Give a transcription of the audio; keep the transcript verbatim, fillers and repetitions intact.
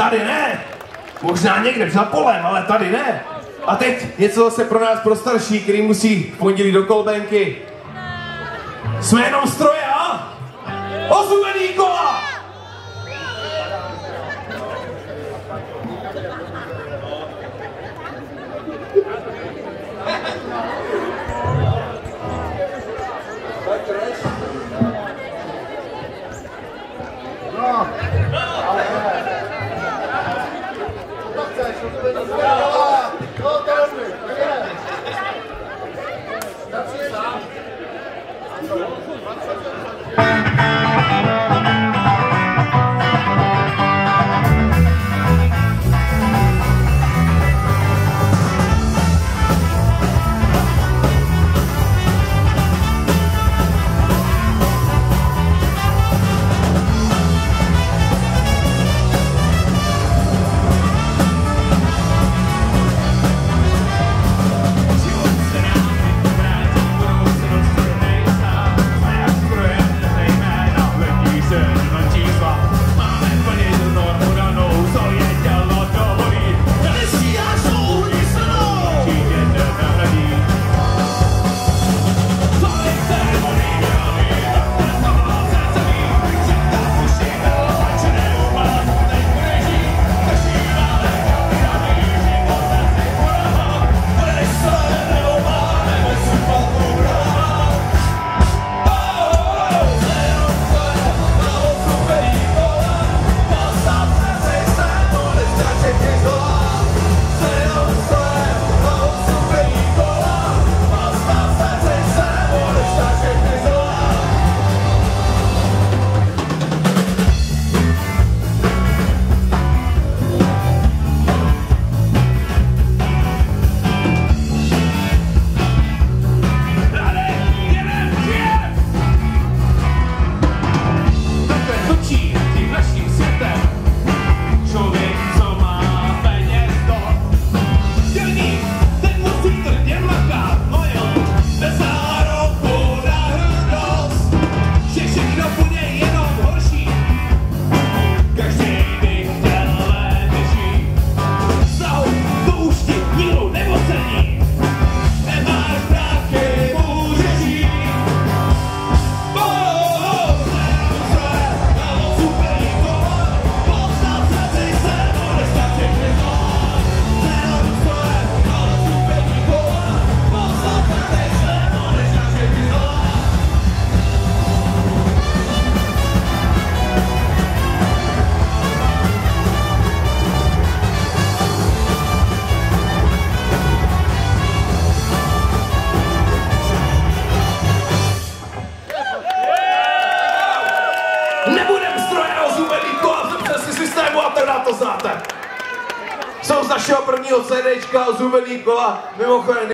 tady ne. Možná někde za polem, ale tady ne. A teď něco zase pro nás, pro starší, který musí v pondělí do kolbenky. Jsme jenom stroje a ozubený kola! No, ale co chceš, ozubený kola? No, to je Nebudem stroje ozubený kola, jsem si systému a teda to znáte. Jsou z našeho prvního CDčka ozubený kola, mimochodem